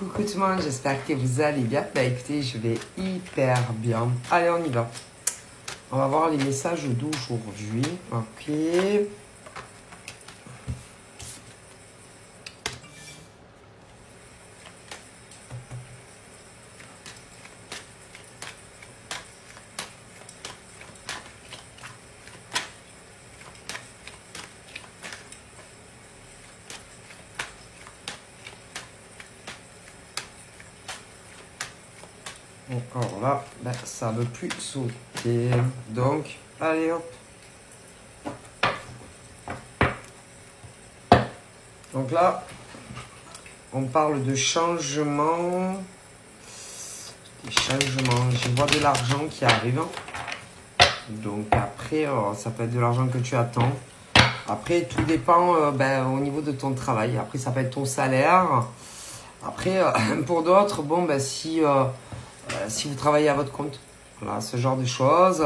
Coucou tout le monde, j'espère que vous allez bien. Bah écoutez, je vais hyper bien. Allez, on y va. On va voir les messages d'aujourd'hui. Ok. Encore là, ben, ça ne veut plus sauter. Donc, allez hop. Donc là, on parle de changement. Des changements. Je vois de l'argent qui arrive. Donc après, ça peut être de l'argent que tu attends. Après, tout dépend au niveau de ton travail. Après, ça peut être ton salaire. Après, pour d'autres, bon, ben, si vous travaillez à votre compte, voilà, ce genre de choses.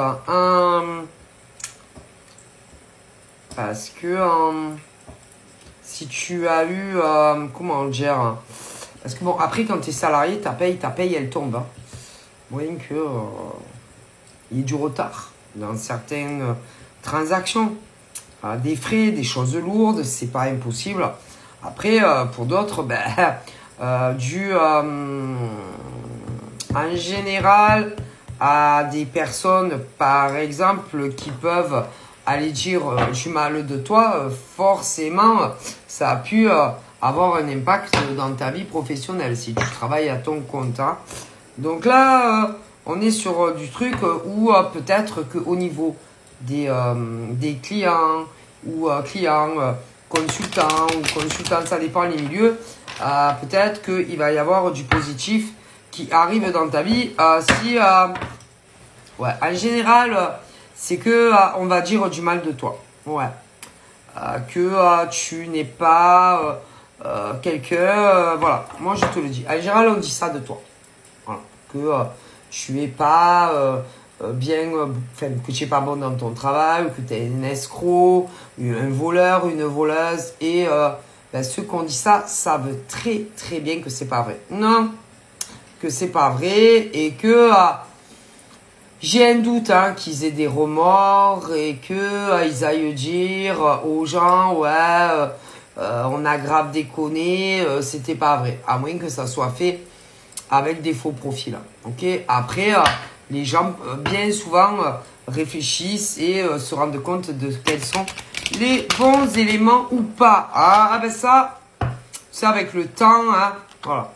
Parce que si tu as eu, comment dire, parce que bon, après, quand tu es salarié, ta paye, elle tombe. Hein. Moyen que il y ait du retard dans certaines transactions. Des frais, des choses lourdes, c'est pas impossible. Après, pour d'autres, en général, à des personnes, par exemple, qui peuvent aller dire du mal de toi, forcément, ça a pu avoir un impact dans ta vie professionnelle si tu travailles à ton compte. Hein. Donc là, on est sur du truc où peut-être qu'au niveau des clients ou consultants ou consultants, ça dépend les milieux, peut-être qu'il va y avoir du positif qui arrive dans ta vie. En général, c'est que on va dire du mal de toi. Ouais. Que tu n'es pas quelqu'un. Voilà. Moi, je te le dis. En général, on dit ça de toi. Voilà. Que tu n'es pas que tu n'es pas bon dans ton travail, ou que tu es un escroc, un voleur, une voleuse. Et ceux qui ont dit ça savent très très bien que c'est pas vrai. Non. Que c'est pas vrai et que j'ai un doute qu'ils aient des remords et que ils aillent dire aux gens on a grave déconné, c'était pas vrai, à moins que ça soit fait avec des faux profils. Ok. Après les gens bien souvent réfléchissent et se rendent compte de quels sont les bons éléments ou pas. Ça c'est avec le temps. Voilà.